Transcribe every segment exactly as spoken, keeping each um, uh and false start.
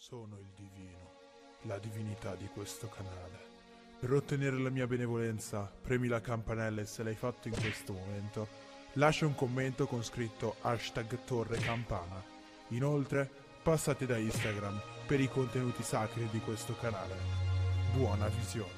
Sono il divino, la divinità di questo canale. Per ottenere la mia benevolenza, premi la campanella e se l'hai fatto in questo momento, lascia un commento con scritto hashtag Torre Campana. Inoltre, passate da Instagram per i contenuti sacri di questo canale. Buona visione.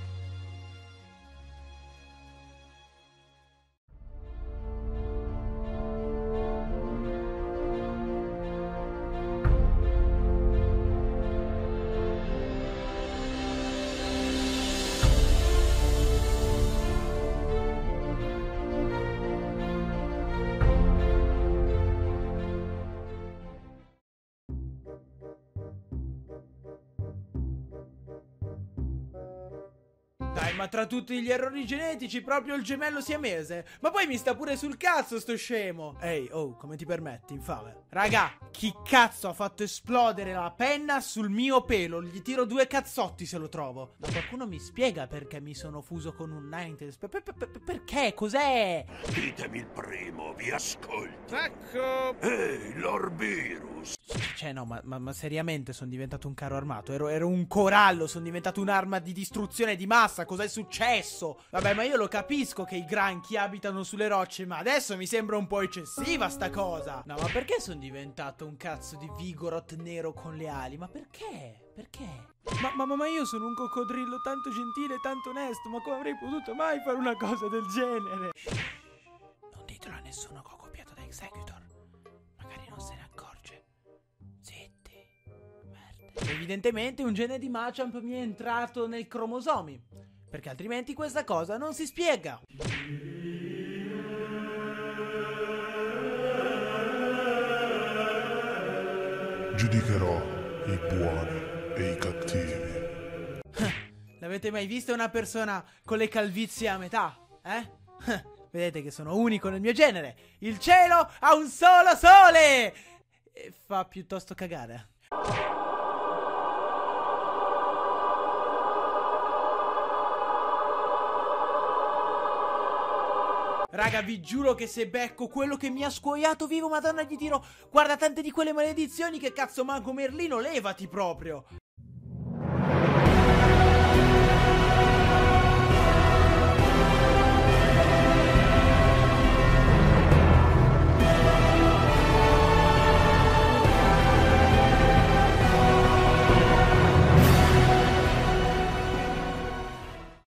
Dai, ma tra tutti gli errori genetici proprio il gemello siamese? Ma poi mi sta pure sul cazzo sto scemo. Ehi, oh, come ti permetti, infame? Raga, chi cazzo ha fatto esplodere la penna sul mio pelo? Gli tiro due cazzotti se lo trovo. Ma qualcuno mi spiega perché mi sono fuso con un Ninetales? Per, per, per, perché? Cos'è? Ditemi il primo, vi ascolto. Ecco. Ehi, l'Orberus. Cioè no, ma, ma, ma seriamente sono diventato un carro armato. Ero, ero un corallo, sono diventato un'arma di distruzione di massa. Cos'è successo? Vabbè, ma io lo capisco che i granchi abitano sulle rocce, ma adesso mi sembra un po' eccessiva sta cosa. No, ma perché sono diventato un cazzo di Vigoroth nero con le ali? Ma perché? Perché? Ma, ma, ma io sono un coccodrillo tanto gentile e tanto onesto. Ma come avrei potuto mai fare una cosa del genere? Non ditelo a nessuno che ho copiato da Executor. Magari non se ne accorge. Zitti. Merda. Evidentemente un gene di Machamp mi è entrato nei cromosomi, perché altrimenti questa cosa non si spiega. Giudicherò i buoni e i cattivi. L'avete mai vista una persona con le calvizie a metà? Eh? Vedete che sono unico nel mio genere. Il cielo ha un solo sole! E fa piuttosto cagare. Raga, vi giuro che se becco quello che mi ha scuoiato vivo, madonna, gli dirò: guarda, tante di quelle maledizioni che cazzo manco Merlino, levati proprio.